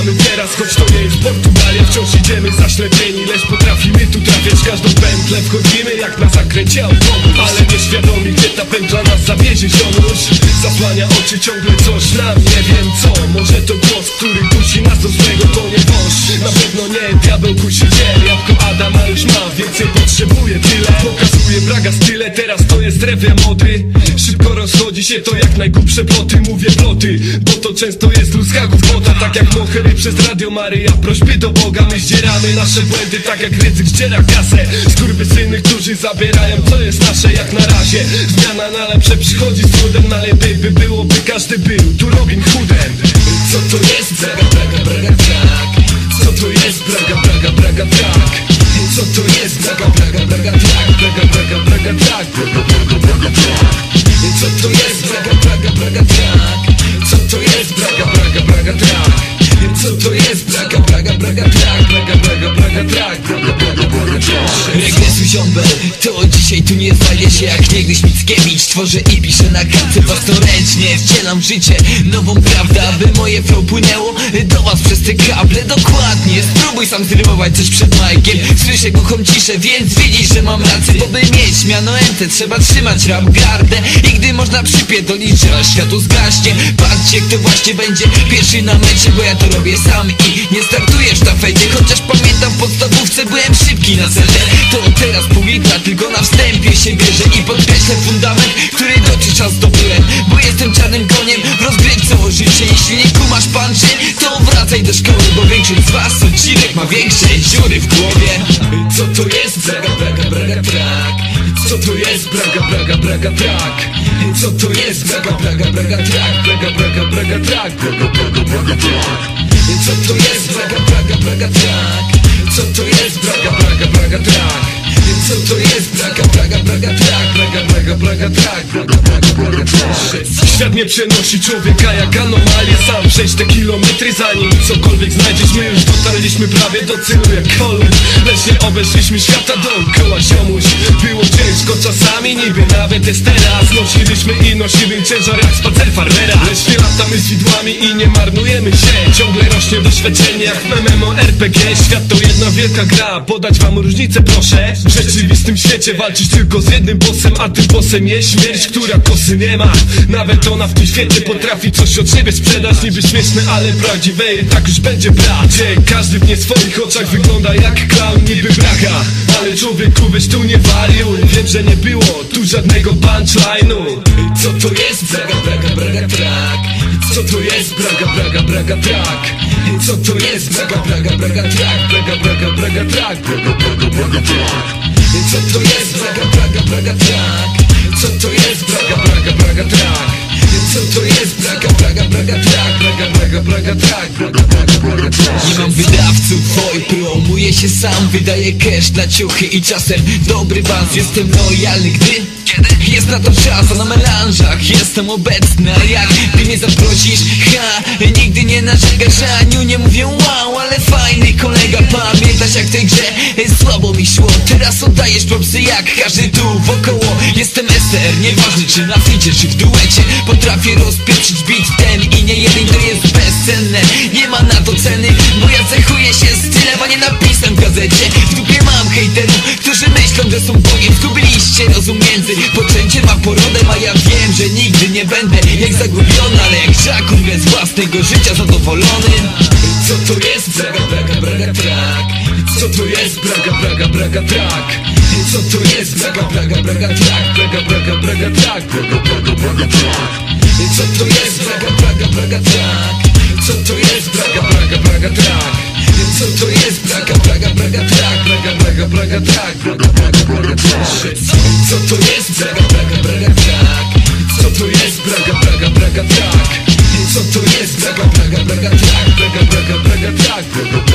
Wracamy teraz, choć to nie jest Portugalia. Wciąż idziemy zaślepieni, lecz potrafimy tu trafiać każdą pętlę. Wchodzimy jak na zakręcie autobus, ale nieświadomi, gdzie ta pętla nas zawiezie. Ziomuś zasłania oczy, ciągle coś nam, nie wiem co. Może to głos, który kusi nas do złego, to nie wąż. Na pewno nie, diabeł kusi dziel. Jabłko Adama już ma, więcej potrzebuje tyle. Pokazuje Braga style, teraz to jest rewia mody. Szybko rozchodzi się to jak najgłupsze ploty. Mówię ploty, bo to często jest ludzka głupota. Tak jak mohery przez Radio Maryja, prośby do Boga. My zdzieramy nasze błędy, tak jak Rydzyk zdziera kasę. Skurwysyny, którzy zabierają co jest nasze jak na razie. Zmiana na lepsze przychodzi z trudem, ale by byłoby każdy był tu Robin Hoodem. Co to jest Braga, Braga, Braga, tak? Co to jest Braga, Braga, Braga, tak? Co to jest Braga, Braga, Braga, tak? Braga, Braga, Braga, tak? Braga, Braga, Braga, tak? Co to jest Braga, Braga, Braga, tak? Co to jest Braga, Braga, Braga, tak? Co to jest Braga, Braga, Braga, tak? Braga, Braga, Braga, tak? Braga, Braga, Braga, tak? Regresu ziombel, to dzisiaj tu nie znajdzie się jak niegdyś Mickiewicz. Tworzę i piszę na kartce własnoręcznie. Wcielam w życie nową prawdę, aby moje flow płynęło do was przez te kable. Dokładnie, spróbuj sam zrymować coś przed majkiem. Słyszę głuchą ciszę, więc widzisz, że mam rację. Bo by mieć miano MT, trzeba trzymać rap gardę. I gdy można przypierdolić, że aż światło zgaśnie. Patrzcie, kto właśnie będzie pierwszy na mecie, bo ja to robię sam i nie startuję w sztafecie. Chociaż pamiętam w podstawówce byłem szybki na zelę. To teraz pół litra, tylko na wstępie się bierze. I podkreślę fundament, który dotychczas zdobyłem. Bo jestem czarnym koniem w rozgrywce o życie. Jeśli nie kumasz punczy, to wracaj do szkoły. Bo większość z was odcinek ma większe dziury w głowie. Co to jest Braga, Braga, Braga, tak? Co to jest Braga, Braga, Braga, tak? Co to jest Braga, Braga, Braga, tak? Braga, Braga, Braga, tak? Braga, Braga, Braga, tak? Co to jest Braga, Braga, Braga, tak? Co to jest Braga, Braga, Braga, tak? Co to jest Braga, Braga, Braga, tak? Braga, Braga, Braga, tak? Braga, Braga, Braga, tak? Świat nie przenosi człowieka jak anomalię. Sam przejść te kilometry, zanim cokolwiek znajdziesz. My już dotarliśmy prawie do celu jak Kolumb, lecz nie obeszliśmy świata dookoła, ziomuś. Było ciężko czasami, niby nawet jest teraz. Nosiliśmy i nosimy ciężar jak spacer farmera. Lecz nie latamy z widłami i nie marnujemy się. Ciągle rośnie doświadczenie jak w MMORPG. Świat to jedna wielka gra, podać wam różnicę proszę. W rzeczywistym świecie walczysz tylko z jednym bossem, a tym bossem jest śmierć, która kosy nie ma. Nawet ona w tym świecie potrafi coś od siebie sprzedać. Niby śmieszne, ale prawdziwe i tak już będzie brać. Gdzie każdy w nie swoich oczach wygląda jak clown, niby Braga. Ale człowieku weź tu nie wariuj. Wiem, że nie było tu żadnego punchline'u. Co to jest Braga, Braga, Braga, tak? Co to jest Braga, Braga, Braga, tak? Co to jest Braga, Braga, Braga, tak? Braga, Braga, Braga, tak? Braga, Braga, Braga, tak? Co to jest Braga, Braga, Braga, tak? Co to jest Braga, Braga, Braga, tak? Co to jest Braga, Braga, Braga, tak? Braga, Braga, Braga, tak? Braga, Braga, Braga, tak? Nie mam wydawców, oj, promuję się sam. Wydaję cash na ciuchy i czasem dobry bans. Jestem lojalny, kiedy jest na to czas. A na melanżach jestem obecny. A jak ty mnie zaprosisz, nigdy nie narzekasz. Aniu, nie mówię wow, ale fajny kolega. Pamiętasz jak w tej grze słabo mi szło. Teraz oddajesz propsy jak każdy tu wokoło. Jestem SR, nieważne czy na ficie, czy w duecie. Potrafię rozpieprzyć beat ten i nie jeden, to jest bezcenne. Nie ma na to ceny, bo ja cechuję się stylem, a nie napisem w gazecie. W dupie mam hejterów, którzy myślą, że są Bogiem. Zgubiliście rozum między poczęciem a porodem. A ja wiem, że nigdy nie będę jak zagubiony, ale jak żakum bez własnego życia zadowolony. Co to jest Braga, Braga, Braga, tak? Co to jest Braga, Braga, Braga, tak? Co to jest Braga, Braga, Braga, tak? Braga, Braga, Braga, tak? Braga, Braga, Braga, tak? Co to jest Braga, Braga, Braga, tak? Co to jest Braga, Braga, Braga, tak? Co to jest Braga, Braga, Braga, tak? Braga, Braga, Braga, tak? Braga, Braga, Braga, tak? Co to jest Braga, Braga, Braga, tak? Co to jest Braga, Braga, Braga, tak? Co to jest Braga, Braga, Braga, tak? Braga, Braga, Braga, tak?